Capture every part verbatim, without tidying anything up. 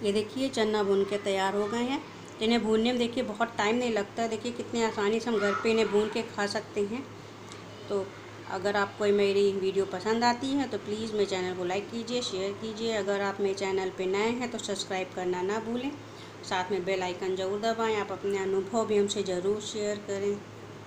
ये देखिए चना भून के तैयार हो गए हैं। इन्हें भूनने में देखिए बहुत टाइम नहीं लगता। देखिए कितनी आसानी से हम घर पे इन्हें भून के खा सकते हैं। तो अगर आपको मेरी वीडियो पसंद आती है तो प्लीज़ मेरे चैनल को लाइक कीजिए, शेयर कीजिए। अगर आप मेरे चैनल पे नए हैं तो सब्सक्राइब करना ना भूलें। साथ में बेल आइकन ज़रूर दबाएं। आप अपने अनुभव भी हमसे ज़रूर शेयर करें।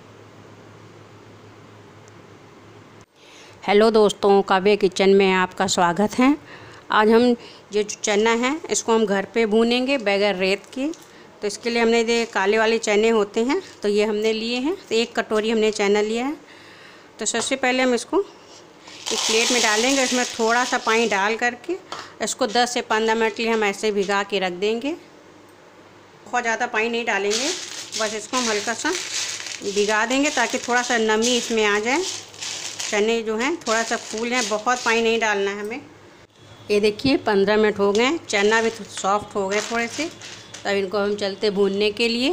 हेलो दोस्तों, काव्य किचन में आपका स्वागत है। आज हम ये जो चना है इसको हम घर पे भूनेंगे बगैर रेत के। तो इसके लिए हमने ये काले वाले चने होते हैं तो ये हमने लिए हैं। तो एक कटोरी हमने चना लिया है। तो सबसे पहले हम इसको एक प्लेट में डालेंगे। इसमें थोड़ा सा पानी डाल करके इसको दस से पंद्रह मिनट के लिए हम ऐसे भिगा के रख देंगे। बहुत ज़्यादा पानी नहीं डालेंगे, बस इसको हम हल्का सा भिगा देंगे ताकि थोड़ा सा नमी इसमें आ जाए। चने जो हैं थोड़ा सा फूल हैं, बहुत पानी नहीं डालना है हमें। ये देखिए पंद्रह मिनट हो गए, चना भी सॉफ्ट हो गए थोड़े से। तब इनको हम चलते भूनने के लिए।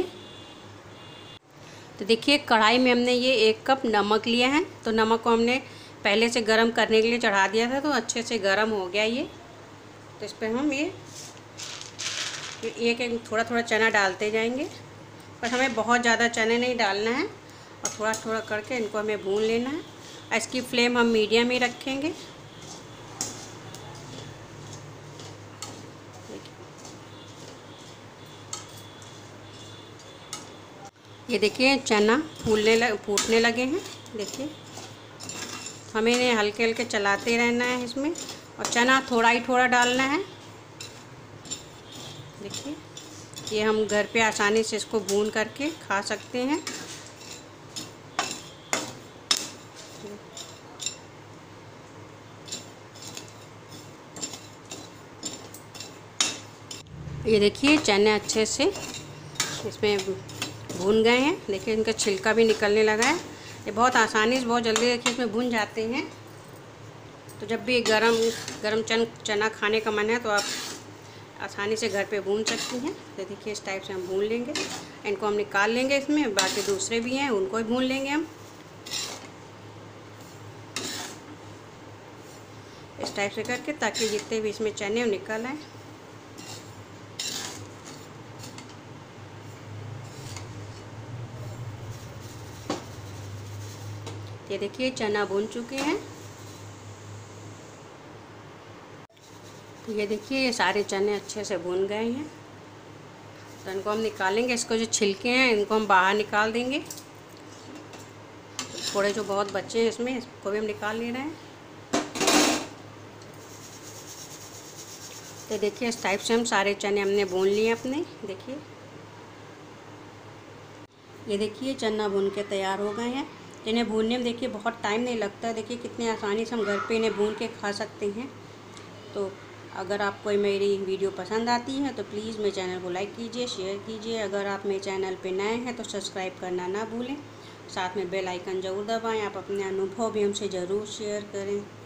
तो देखिए कढ़ाई में हमने ये एक कप नमक लिया है। तो नमक को हमने पहले से गरम करने के लिए चढ़ा दिया था, तो अच्छे से गरम हो गया ये। तो इस पर हम ये एक एक थोड़ा थोड़ा चना डालते जाएंगे, पर हमें बहुत ज़्यादा चने नहीं डालना है और थोड़ा थोड़ा करके इनको हमें भून लेना है। इसकी फ्लेम हम मीडियम ही रखेंगे। ये देखिए चना फूलने लग फूटने लगे हैं। देखिए हमें इन्हें हल्के हल्के चलाते रहना है इसमें, और चना थोड़ा ही थोड़ा डालना है। देखिए ये हम घर पे आसानी से इसको भून करके खा सकते हैं। ये देखिए चने अच्छे से इसमें भून गए हैं। देखिए इनका छिलका भी निकलने लगा है। ये बहुत आसानी से बहुत जल्दी देखिए इसमें भून जाते हैं। तो जब भी गरम गरम चन चना खाने का मन है तो आप आसानी से घर पे भून सकती हैं। तो देखिए इस टाइप से हम भून लेंगे। इनको हम निकाल लेंगे इसमें। बाकी दूसरे भी हैं उनको भी भून लेंगे हम इस टाइप से करके, ताकि जितने भी इसमें चने वो निकल आए। ये देखिए चना भून चुके हैं। तो ये देखिए ये सारे चने अच्छे से भून गए हैं। तो इनको हम निकालेंगे। इसको जो छिलके हैं इनको हम बाहर निकाल देंगे। थोड़े जो बहुत बचे हैं इसमें, इसको भी हम निकाल ले रहे हैं। तो देखिए इस टाइप से हम सारे चने हमने भून लिए अपने। देखिए ये देखिए चना भून के तैयार हो गए हैं। इन्हें भूनने में देखिए बहुत टाइम नहीं लगता। देखिए कितनी आसानी से हम घर पे इन्हें भून के खा सकते हैं। तो अगर आपको मेरी वीडियो पसंद आती है तो प्लीज़ मेरे चैनल को लाइक कीजिए, शेयर कीजिए। अगर आप मेरे चैनल पे नए हैं तो सब्सक्राइब करना ना भूलें। साथ में बेल आइकन ज़रूर दबाएं। आप अपने अनुभव भी हमसे ज़रूर शेयर करें।